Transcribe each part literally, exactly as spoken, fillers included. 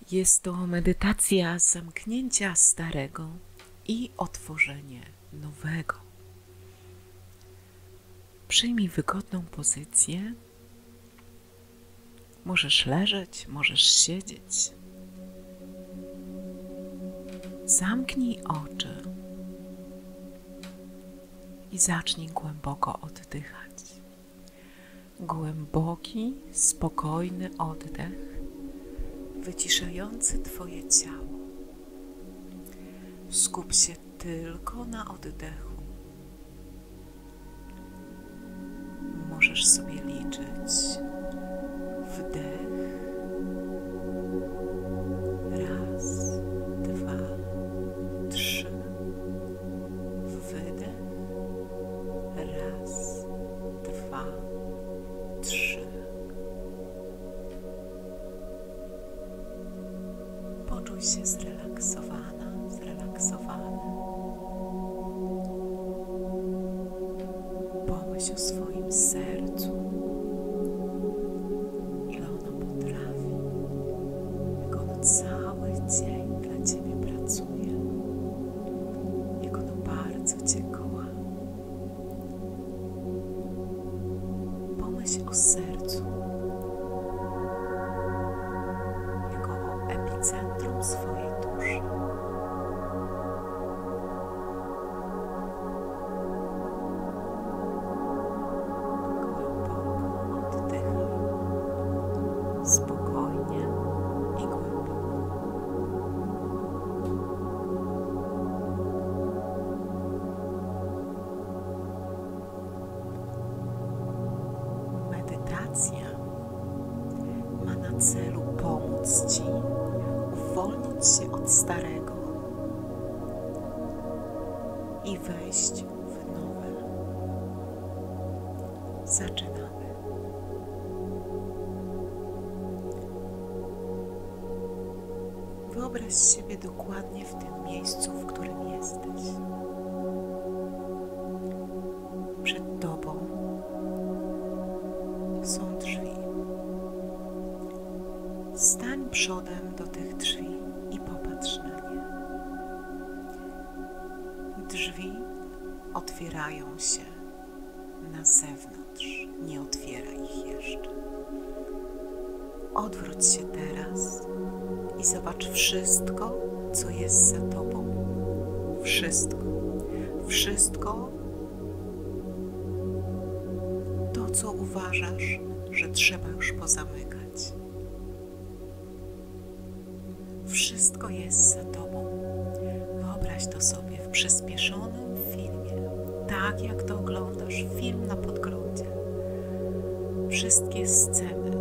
Jest to medytacja zamknięcia starego i otworzenie nowego. Przyjmij wygodną pozycję. Możesz leżeć, możesz siedzieć. Zamknij oczy i zacznij głęboko oddychać. Głęboki, spokojny oddech, wyciszający Twoje ciało. Skup się tylko na oddechu. Możesz sobie liczyć wdech, raz, dwa, trzy, wydech, raz, dwa, trzy. Poczuj się zrelaksowana, zrelaksowany. Pomyśl o swoim sercu, ile ono potrafi, jak ono cały dzień dla Ciebie pracuje, jak ono bardzo Cię kocha. Pomyśl o sercu, jako o epicentrum swojej duszy. Głęboko oddychaj, spokojnie i głęboko. Medytacja ma na celu pomóc Ci uwolnić się od starego i wejść w nowe. Zaczynamy. Wyobraź siebie dokładnie w tym miejscu, w którym jesteś. Przed Tobą są drzwi. Stań przodem do tych drzwi i popatrz na nie. Drzwi otwierają się na zewnątrz. Nie otwieraj ich jeszcze. Odwróć się teraz i zobacz wszystko, co jest za Tobą. Wszystko. Wszystko to, co uważasz, że trzeba już pozamykać. Wszystko jest za Tobą. Wyobraź to sobie w przyspieszonym filmie, tak jak to oglądasz film na podglądzie. Wszystkie sceny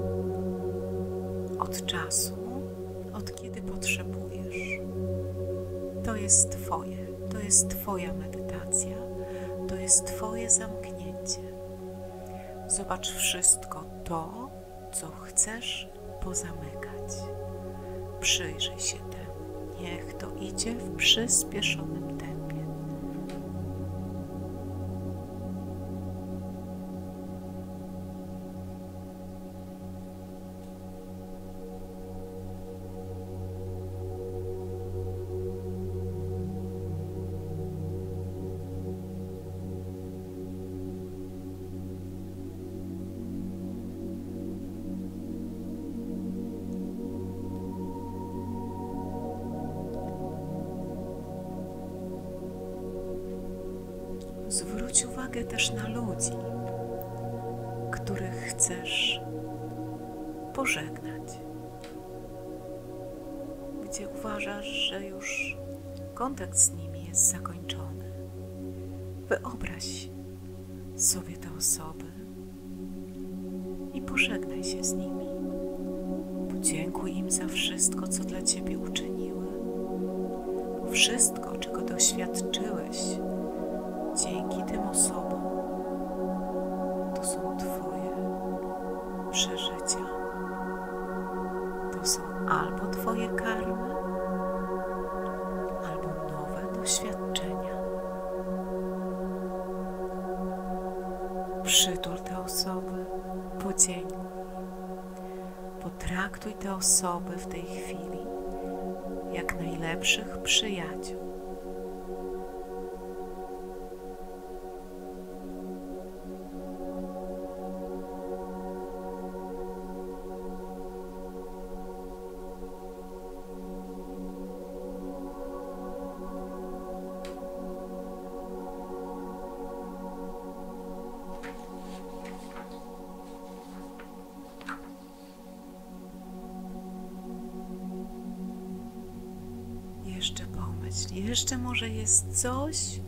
od czasu, od kiedy potrzebujesz. To jest Twoje, to jest Twoja medytacja, to jest Twoje zamknięcie. Zobacz wszystko to, co chcesz pozamykać. Przyjrzyj się temu. Niech to idzie w przyspieszonym tempie. Zwróć uwagę też na ludzi, których chcesz pożegnać, gdzie uważasz, że już kontakt z nimi jest zakończony. Wyobraź sobie te osoby i pożegnaj się z nimi. Podziękuj im za wszystko, co dla Ciebie uczyniły, bo wszystko, czego doświadczyłeś dzięki tym osobom, to są Twoje przeżycia. To są albo Twoje karmy, albo nowe doświadczenia. Przytul te osoby, podziękuj. Potrafisz Traktuj te osoby w tej chwili jak najlepszych przyjaciół. Jeszcze pomyśl, jeszcze może jest coś,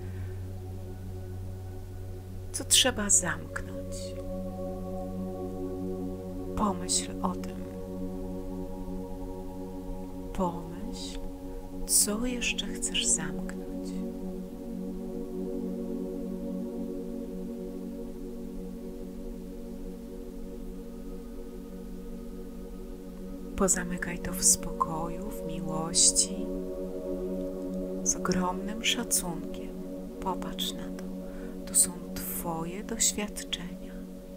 co trzeba zamknąć. Pomyśl o tym. Pomyśl, co jeszcze chcesz zamknąć. Pozamykaj to w spokoju, w miłości, z ogromnym szacunkiem. Popatrz na to. To są Twoje doświadczenia.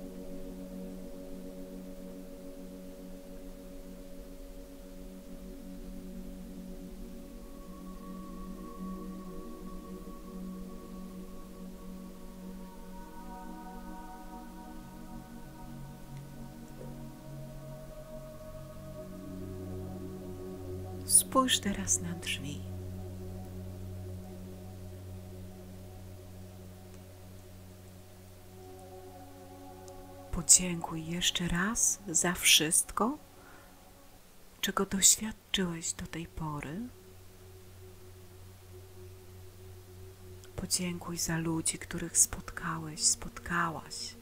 Spójrz teraz na drzwi. Podziękuj jeszcze raz za wszystko, czego doświadczyłeś do tej pory. Podziękuj za ludzi, których spotkałeś, spotkałaś.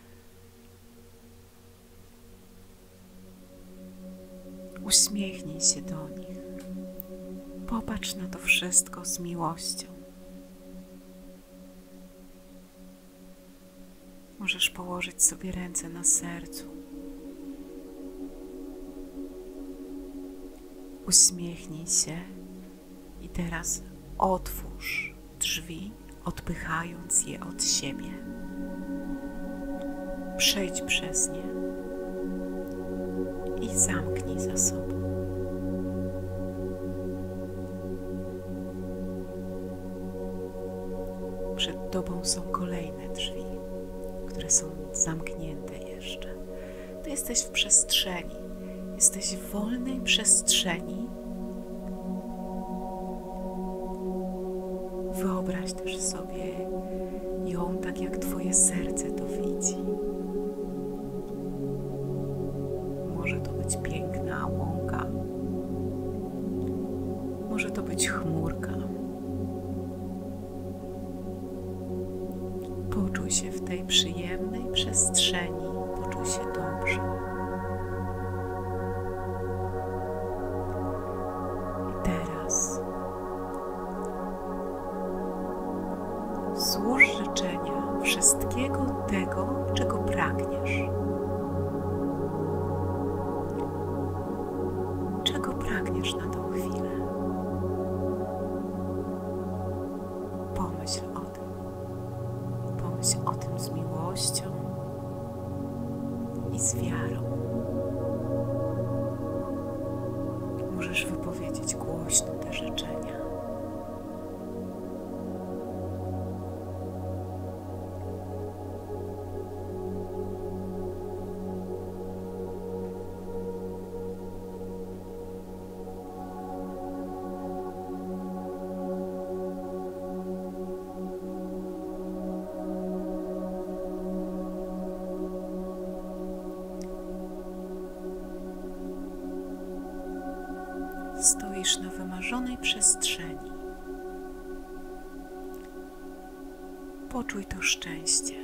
Uśmiechnij się do nich. Popatrz na to wszystko z miłością. Możesz położyć sobie ręce na sercu. Uśmiechnij się i teraz otwórz drzwi, odpychając je od siebie. Przejdź przez nie i zamknij za sobą. Przed Tobą są kolejne drzwi, które są zamknięte jeszcze. Ty jesteś w przestrzeni, jesteś w wolnej przestrzeni. Wyobraź też sobie ją tak, jak Twoje serce to widzi. Może to być piękna łąka, może to być chmurka. Poczuj się w tej przyjemnej przestrzeni, poczuj się dobrze. I teraz złóż życzenia wszystkiego tego, czego pragniesz. Czego pragniesz na tą chwilę? Pomyśl o tym. Pomyśl o tym z miłością i z wiarą. Możesz wypowiedzieć głośno te życzenia. Stoisz na wymarzonej przestrzeni. Poczuj to szczęście.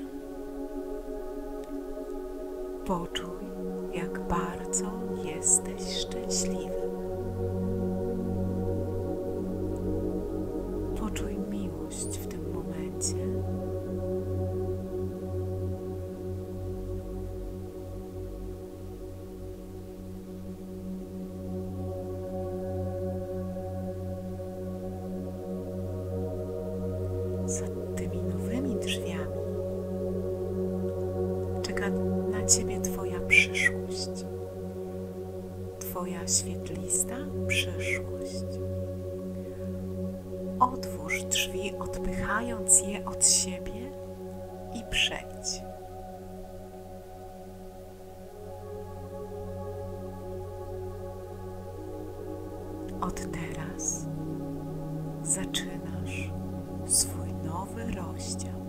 Poczuj, jak bardzo jesteś szczęśliwy. Poczuj miłość w tym momencie. Za tymi nowymi drzwiami czeka na Ciebie Twoja przyszłość. Twoja świetlista przyszłość. Otwórz drzwi, odpychając je od siebie i przejdź. Od teraz zaczynasz swój nowy rozdział.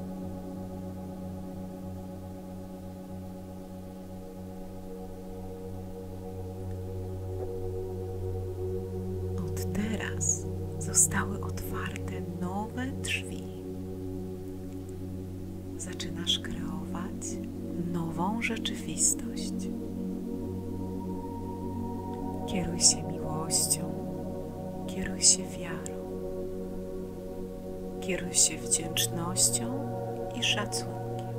Od teraz zostały otwarte nowe drzwi. Zaczynasz kreować nową rzeczywistość. Kieruj się miłością, kieruj się wiarą, kieruj się wdzięcznością i szacunkiem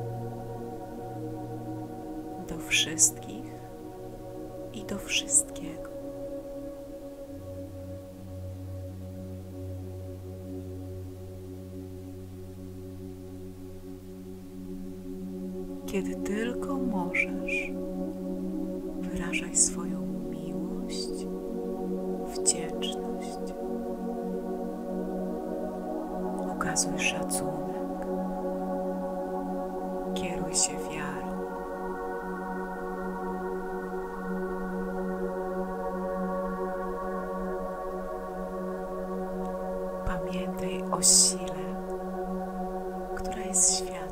do wszystkich i do wszystkiego. Kiedy tylko możesz, wyrażaj swoją miłość, wdzięczność. Okazuj szacunek. Kieruj się wiarą. Pamiętaj o sile, która jest światłem.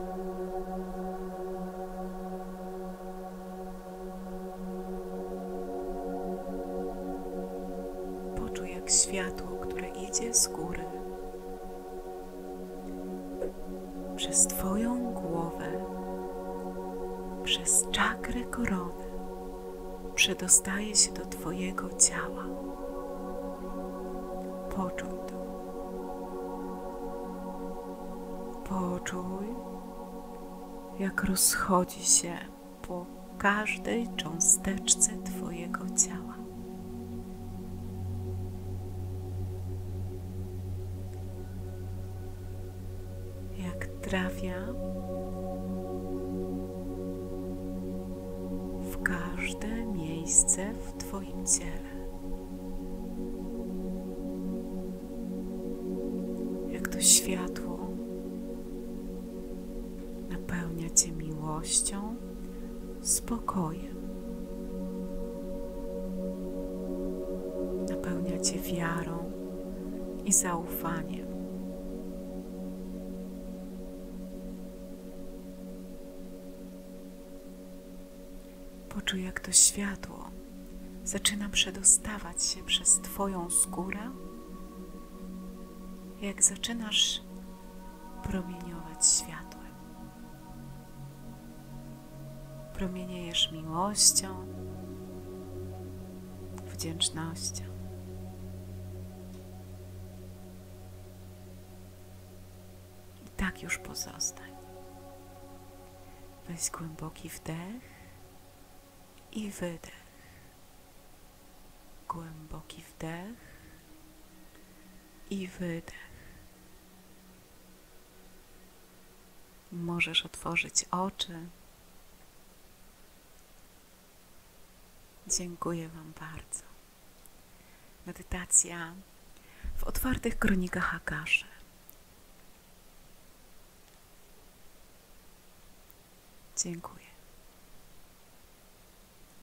Poczuj, jak światło, które idzie z góry, przez Twoją głowę, przez czakrę korony, przedostaje się do Twojego ciała. Poczuj to. Poczuj, jak rozchodzi się po każdej cząsteczce Twojego ciała. Jak trafia w każde miejsce w Twoim ciele. Jak to światło napełnia Cię miłością, spokojem. Napełnia Cię wiarą i zaufaniem. Poczuj, jak to światło zaczyna przedostawać się przez Twoją skórę, jak zaczynasz promieniować światłem. Promieniejesz miłością, wdzięcznością. I tak już pozostań. Weź głęboki wdech i wydech. Głęboki wdech i wydech. Możesz otworzyć oczy. Dziękuję Wam bardzo. Medytacja w otwartych kronikach Akaszy. Dziękuję.